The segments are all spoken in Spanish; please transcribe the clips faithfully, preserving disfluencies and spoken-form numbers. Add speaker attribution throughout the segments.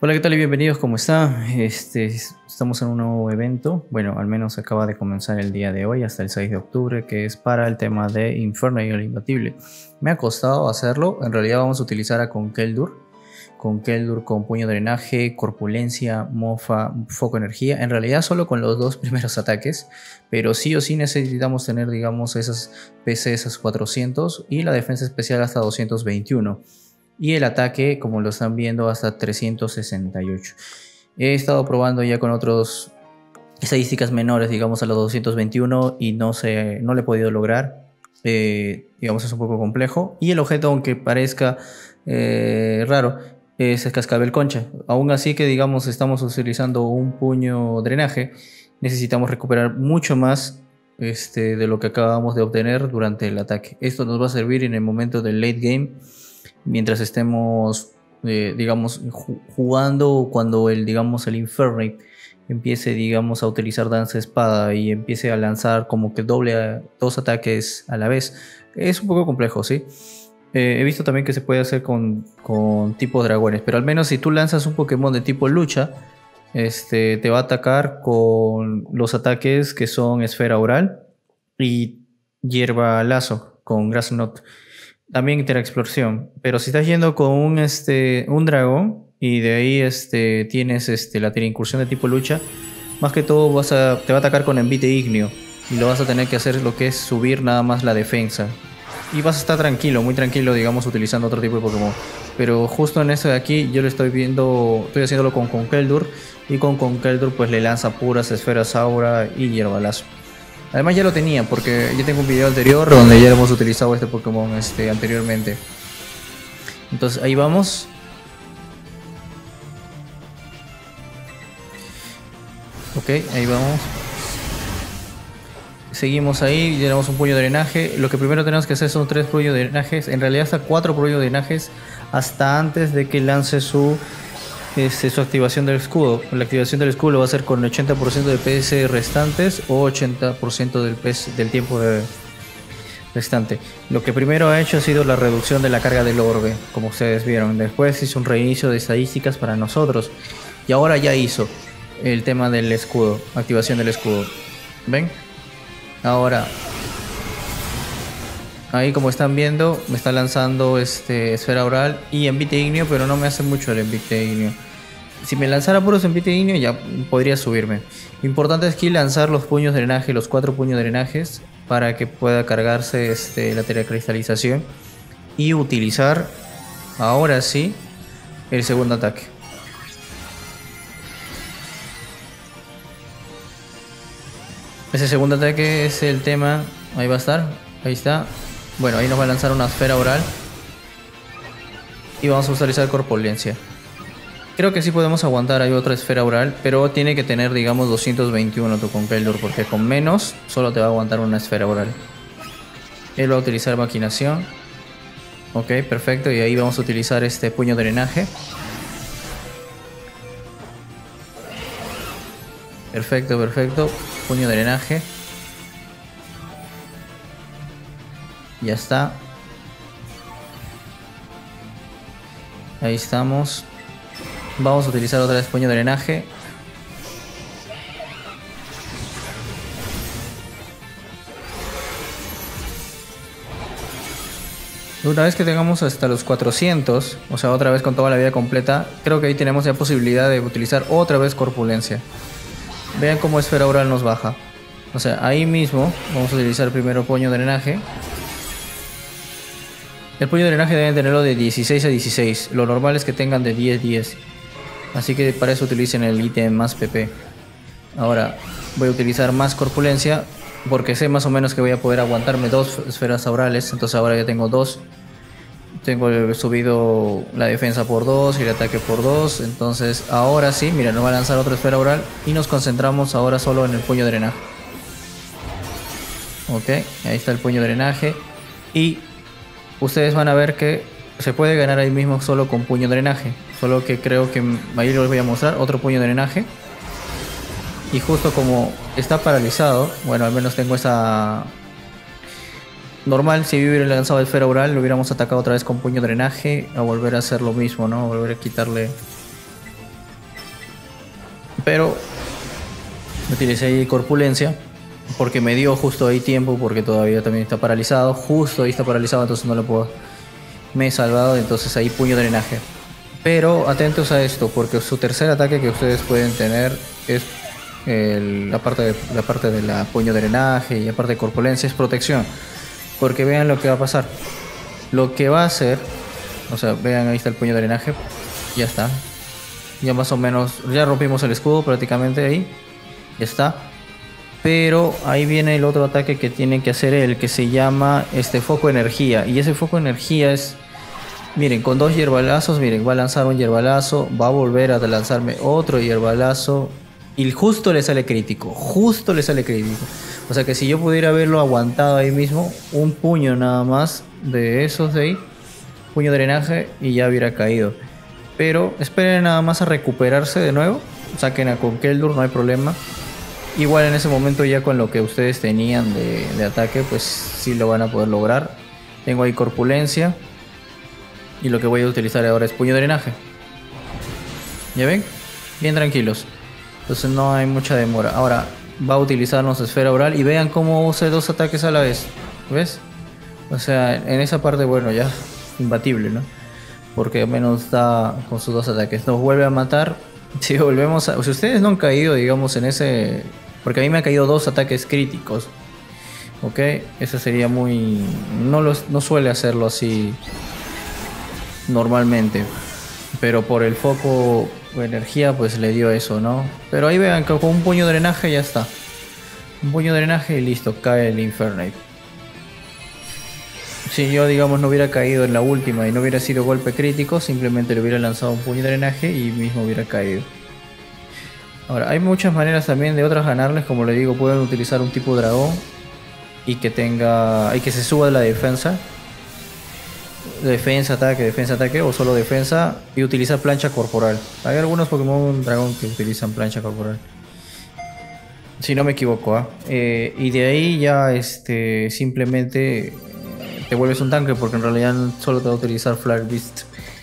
Speaker 1: Hola, ¿qué tal y bienvenidos? ¿Cómo está? Este, estamos en un nuevo evento. Bueno, al menos acaba de comenzar el día de hoy, hasta el seis de octubre, que es para el tema de Inferno y el Imbatible. Me ha costado hacerlo. En realidad vamos a utilizar a Conkeldurr. Conkeldurr con puño drenaje, corpulencia, mofa, foco energía. En realidad solo con los dos primeros ataques, pero sí o sí necesitamos tener, digamos, esas P C, esas cuatrocientos y la defensa especial hasta doscientos veintiuno. Y el ataque, como lo están viendo, hasta trescientos sesenta y ocho. He estado probando ya con otras estadísticas menores, digamos a los doscientos veintiuno, y no, se, no lo he podido lograr. Eh, digamos, es un poco complejo. Y el objeto, aunque parezca eh, raro, es el cascabel concha. Aún así que, digamos, estamos utilizando un puño drenaje, necesitamos recuperar mucho más este, de lo que acabamos de obtener durante el ataque. Esto nos va a servir en el momento del late game, mientras estemos eh, digamos jugando, cuando el digamos el Inferno empiece digamos a utilizar danza espada y empiece a lanzar como que doble a, dos ataques a la vez. Es un poco complejo, sí. Eh, he visto también que se puede hacer con, con tipo dragones, pero al menos si tú lanzas un Pokémon de tipo lucha, este, te va a atacar con los ataques que son esfera oral y hierba lazo con Grass Knot. También Interexplosión. Pero si estás yendo con un, este, un dragón y de ahí este, tienes este, la incursión de tipo lucha, más que todo vas a, te va a atacar con envite ignio y lo vas a tener que hacer lo que es subir nada más la defensa. Y vas a estar tranquilo, muy tranquilo, digamos, utilizando otro tipo de Pokémon. Pero justo en eso de aquí yo lo estoy viendo, estoy haciéndolo con Conkeldurr, y con Conkeldurr pues le lanza puras esferas aura y hierbalazo. Además ya lo tenía porque yo tengo un video anterior donde ya hemos utilizado este Pokémon este, anteriormente. Entonces ahí vamos. Ok, ahí vamos. Seguimos ahí, tenemos un puño de drenaje. Lo que primero tenemos que hacer son tres puños de drenajes. En realidad hasta cuatro puños de drenajes hasta antes de que lance su... Este, su activación del escudo. La activación del escudo lo va a hacer con ochenta por ciento de P S restantes o ochenta por ciento del, P S, del tiempo de restante. Lo que primero ha hecho ha sido la reducción de la carga del orbe, como ustedes vieron. Después hizo un reinicio de estadísticas para nosotros. Y ahora ya hizo el tema del escudo, activación del escudo. ¿Ven? Ahora, ahí como están viendo, me está lanzando este, esfera oral y envite ignio, pero no me hace mucho el envite ignio. Si me lanzara puros envite ignio ya podría subirme. Lo importante es que lanzar los puños de drenaje, los cuatro puños de drenajes, para que pueda cargarse este, la telecristalización y utilizar, ahora sí, el segundo ataque. Ese segundo ataque es el tema, ahí va a estar, ahí está. Bueno, ahí nos va a lanzar una esfera oral y vamos a utilizar corpulencia. Creo que sí podemos aguantar, hay otra esfera oral, pero tiene que tener, digamos, doscientos veintiuno tu Conkeldurr, porque con menos solo te va a aguantar una esfera oral. Él va a utilizar maquinación. Ok, perfecto, y ahí vamos a utilizar este puño de drenaje. Perfecto, perfecto, puño de drenaje. Ya está. Ahí estamos. Vamos a utilizar otra vez puño de drenaje. Una vez que tengamos hasta los cuatrocientos, o sea, otra vez con toda la vida completa, creo que ahí tenemos ya posibilidad de utilizar otra vez corpulencia. Vean cómo esfera oral nos baja. O sea, ahí mismo vamos a utilizar primero puño de drenaje. El puño de drenaje deben tenerlo de dieciséis a dieciséis. Lo normal es que tengan de diez a diez. Así que para eso utilicen el ítem más P P. Ahora voy a utilizar más corpulencia, porque sé más o menos que voy a poder aguantarme dos esferas orales. Entonces ahora ya tengo dos. Tengo subido la defensa por dos y el ataque por dos. Entonces ahora sí, mira, nos va a lanzar otra esfera oral. Y nos concentramos ahora solo en el puño de drenaje. Ok, ahí está el puño de drenaje. Y ustedes van a ver que se puede ganar ahí mismo solo con puño de drenaje. Solo que creo que ahí les voy a mostrar otro puño de drenaje. Y justo como está paralizado, bueno, al menos tengo esa... Normal, si hubiera lanzado esfera oral, lo hubiéramos atacado otra vez con puño de drenaje, a volver a hacer lo mismo, ¿no? A volver a quitarle Pero utilicé ahí corpulencia porque me dio justo ahí tiempo, porque todavía también está paralizado. Justo ahí está paralizado, entonces no lo puedo. Me he salvado, entonces ahí puño drenaje. Pero atentos a esto, porque su tercer ataque que ustedes pueden tener es el- la, parte de, la parte de la puño drenaje y la parte de corpulencia es protección. Porque vean lo que va a pasar. Lo que va a hacer, o sea, vean ahí está el puño drenaje. Ya está. Ya más o menos, ya rompimos el escudo prácticamente ahí. Ya está. Pero ahí viene el otro ataque que tiene que hacer él, que se llama este foco de energía. Y ese foco de energía es, miren, con dos hierbalazos, miren, va a lanzar un hierbalazo, va a volver a lanzarme otro hierbalazo. Y justo le sale crítico, justo le sale crítico. O sea que si yo pudiera haberlo aguantado ahí mismo, un puño nada más de esos de ahí, puño de drenaje y ya hubiera caído. Pero esperen nada más a recuperarse de nuevo. Saquen a Conkeldurr, no hay problema. Igual en ese momento ya con lo que ustedes tenían de, de ataque, pues sí lo van a poder lograr. Tengo ahí corpulencia. Y lo que voy a utilizar ahora es puño de drenaje. ¿Ya ven? Bien tranquilos. Entonces no hay mucha demora. Ahora va a utilizarnos esfera oral y vean cómo usa dos ataques a la vez. ¿Ves? O sea, en esa parte, bueno, ya imbatible, ¿no? Porque al menos da con sus dos ataques. Nos vuelve a matar. Si volvemos a... Si ustedes no han caído, digamos, en ese... Porque a mí me han caído dos ataques críticos. ¿Ok? Eso sería muy... No, los, no suele hacerlo así normalmente. Pero por el foco de energía, pues le dio eso, ¿no? Pero ahí vean que con un puño de drenaje ya está. Un puño de drenaje y listo, cae el Infernape. Si yo, digamos, no hubiera caído en la última y no hubiera sido golpe crítico, simplemente le hubiera lanzado un puño de drenaje y mismo hubiera caído. Ahora, hay muchas maneras también de otras ganarles, como le digo, pueden utilizar un tipo dragón y que tenga, y que se suba de la defensa. Defensa, ataque, defensa, ataque o solo defensa y utilizar plancha corporal. Hay algunos Pokémon dragón que utilizan plancha corporal. Si no me equivoco, ¿eh? Eh, y de ahí ya este simplemente te vuelves un tanque porque en realidad solo te va a utilizar Flare Beast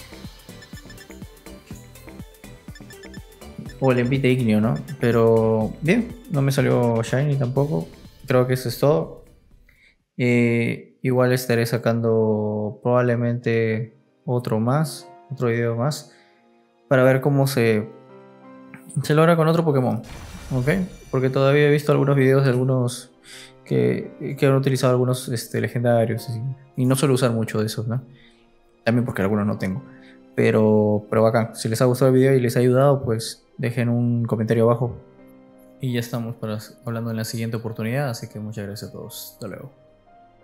Speaker 1: o el envite ignio, ¿no? Pero bien, no me salió Shiny tampoco. Creo que eso es todo. Eh, igual estaré sacando probablemente otro más, otro video más, para ver cómo se, se logra con otro Pokémon, ¿ok? Porque todavía he visto algunos videos de algunos que, que han utilizado algunos este, legendarios y, y no suelo usar mucho de esos, ¿no? También porque algunos no tengo. Pero, pero bacán, si les ha gustado el video y les ha ayudado, pues dejen un comentario abajo. Y ya estamos para, hablando en la siguiente oportunidad, así que muchas gracias a todos. Hasta luego.